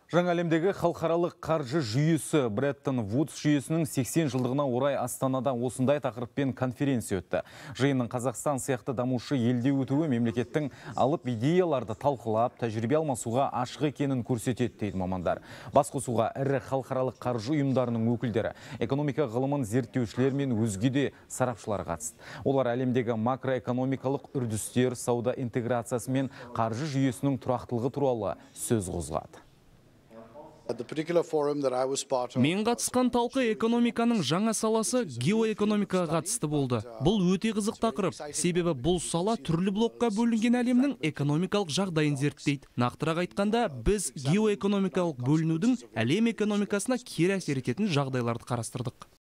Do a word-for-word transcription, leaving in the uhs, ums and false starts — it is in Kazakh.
Жаңа әлемдегі халықаралық қаржы жүйесі Бреттон Вудс жүйесінің сексен жылдығына орай Астанада осындай тақырыппен конференция өтті. Жиынның Қазақстан сияқты дамушы елде өтуі мемлекеттің алып идеяларды талқылап, тәжірибе алмасуға ашық екенін көрсетеді дейді мамандар. Басқосуға ірі халықаралық қаржы ұйымдарының өкілдері, экономика ғылымын зерттеушілер мен өзге де сарапшылар қатысты. Олар әлемдегі макроэкономикалық үрдістер, сауда интеграциясы мен қаржы жүйесінің тұрақтылығы туралы сөз қозғады. Мен қатысқан талқы экономиканың жаңа саласы геоэкономикаға қатысты болды. Бұл өте қызық тақырып, себебі бұл сала түрлі блокқа бөлінген әлемнің экономикалық жағдайын зерттейді. Нақтырақ айтқанда, біз геоэкономикалық бөлінудің әлем экономикасына кері әсер ететін жағдайларды қарастырдық.